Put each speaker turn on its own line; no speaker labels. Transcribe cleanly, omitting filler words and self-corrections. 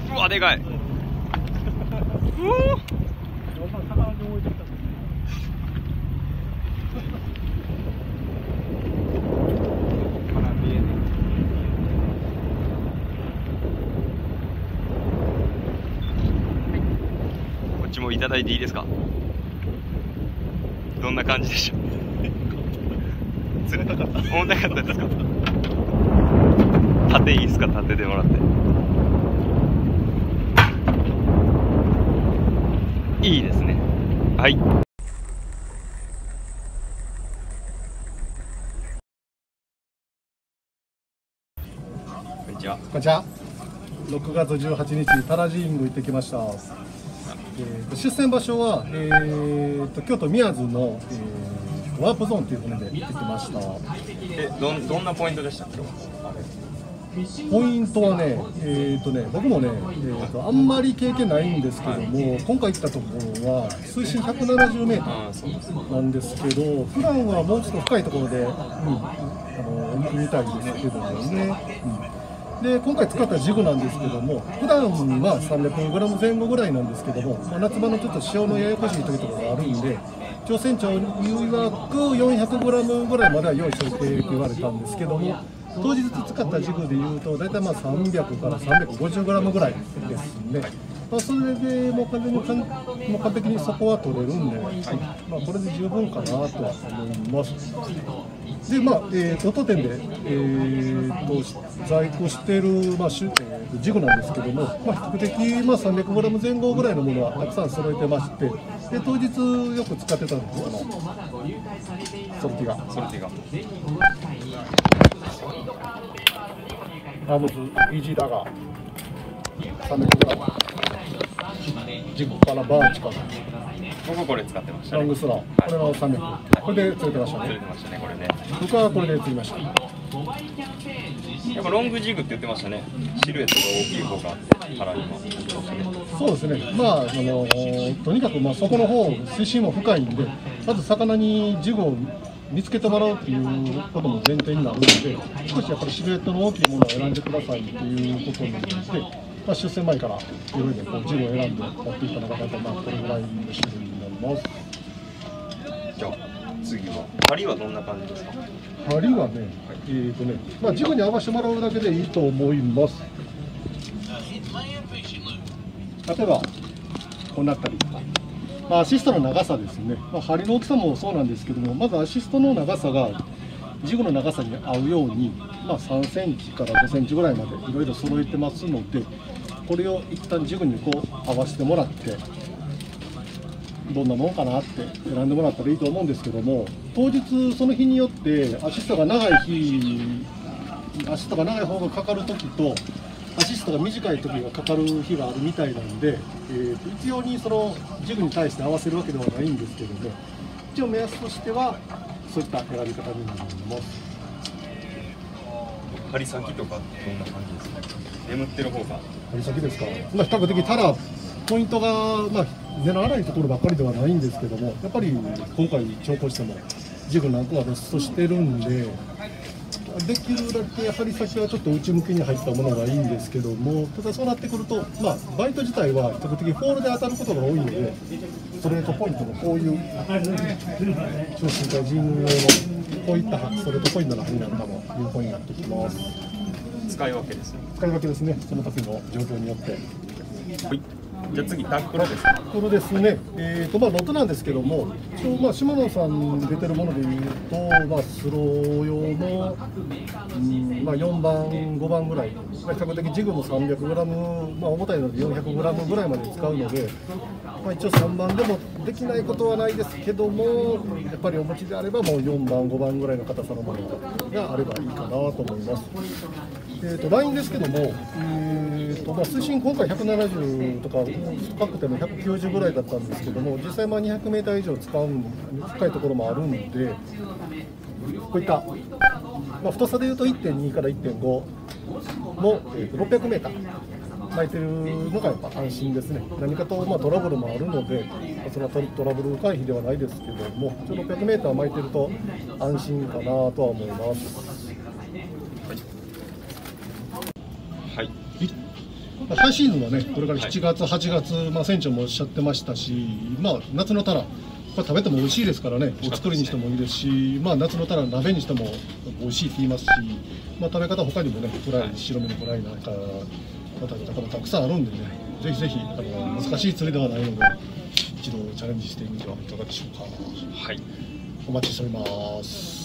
うわ、でかい。こっちもいただいていいですか。どんな感じでしょう。重たかったですか。縦いいですか、縦でもらって。いいですね。はい。こんにちは。
こんにちは。6月18日、タラジーング行ってきました。出船場所は、京都宮津の、ワープゾーンという船で行ってきました。
どんなポイントでしたっけ。
ポイントはね、僕もね、あんまり経験ないんですけども、今回行ったところは水深170メートルなんですけど、普段はもうちょっと深いところで、見たいですけどもね。で今回使ったジグなんですけども、普段は 300g 前後ぐらいなんですけども、夏場のちょっと潮のややこしい時とかがあるんで、乗船長曰く 400g ぐらいまでは用意しておいてって言われたんですけども、当日使ったジグでいうと大体300から 350g ぐらいですね。それでもう完璧にそこは取れるんで、これで十分かなとは思います。で当店で、在庫している、ジグなんですけども、比較的、300g 前後ぐらいのものはたくさん揃えてまして、で当日よく使ってたんですけど、ソルティガアームズイージーダガー 300g、ジグからバーチから
僕これ使ってました、
ラングスラー、これは300、これで釣れてましたね。
これね。
僕はこれで釣りました。
やっぱロングジグって言ってましたね。シルエットが大きい方があって、腹にも。
そうですね。とにかくそこの方水深も深いんで、まず魚にジグを見つけてもらうっていうことも前提になるので、少しやっぱりシルエットの大きいものを選んでくださいっていうことになって、出船前からいろいろジグを選んで持っていったのが大体これぐらいの種類になります。
じゃあ次は針はどんな感じですか。
針はね、ジグに合わせてもらうだけでいいと思います。例えばこうなったりとか、アシストの長さですね。針の大きさもそうなんですけども、まずアシストの長さがジグの長さに合うように、3センチから5センチぐらいまでいろいろ揃えてますので、これを一旦ジグに合わせてもらって、どんなものかなって選んでもらったらいいと思うんですけども、当日その日によってアシストが長い方がかかる時と、アシストが短い時がかかる日があるみたいなんで、一様にそのジグに対して合わせるわけではないんですけども、一応目安としてはそういった選び方になります。
針先とかどんな感じですか。眠ってる方が
針先ですか。比較的ただポイントが根の粗いところばっかりではないんですけども、やっぱり今回調校してもジグなんかはロストしてるんで、できるだけ針先はちょっと内向きに入ったものがいいんですけども、ただそうなってくると、バイト自体は比較的フォールで当たることが多いので、ストレートポイントのこういう中心からジング用のこういったストレートポイントの針なんかも有効になってきます。
使い分けですね。
使い分けですね。その時の状況によって。
はい。じゃあ次タックルです。
タックルですね。ロットなんですけども、島野さん出てるものでいうと、スロー用の、4番、5番ぐらい、比較的ジグも 300g、重たいので 400g ぐらいまで使うので、一応3番でもできないことはないですけども、やっぱりお持ちであればもう4番、5番ぐらいの硬さのものがあればいいかなと思います。ラインですけども、水深今回170とか深くても190ぐらいだったんですけども、実際200メーター以上使う深いところもあるんで、こういった、太さでいうと 1.2 から 1.5 の600メーター巻いてるのがやっぱ安心ですね。何かとトラブルもあるので、それはトラブル回避ではないですけども、600メーター巻いてると安心かなとは思います。
はい。
ハイシーズンはね、これから7月、8月、船長もおっしゃってましたし、夏のタラ、これ食べても美味しいですからね、お作りにしてもいいですし、夏のタラ、鍋にしても美味しいって言いますし、食べ方、他にもね、フライ、白身のフライなんか、食べ方もたくさんあるんでね、ぜひぜひ難しい釣りではないので、一度チャレンジしてみてはいかがでしょうか。
はい、
お待ちしております。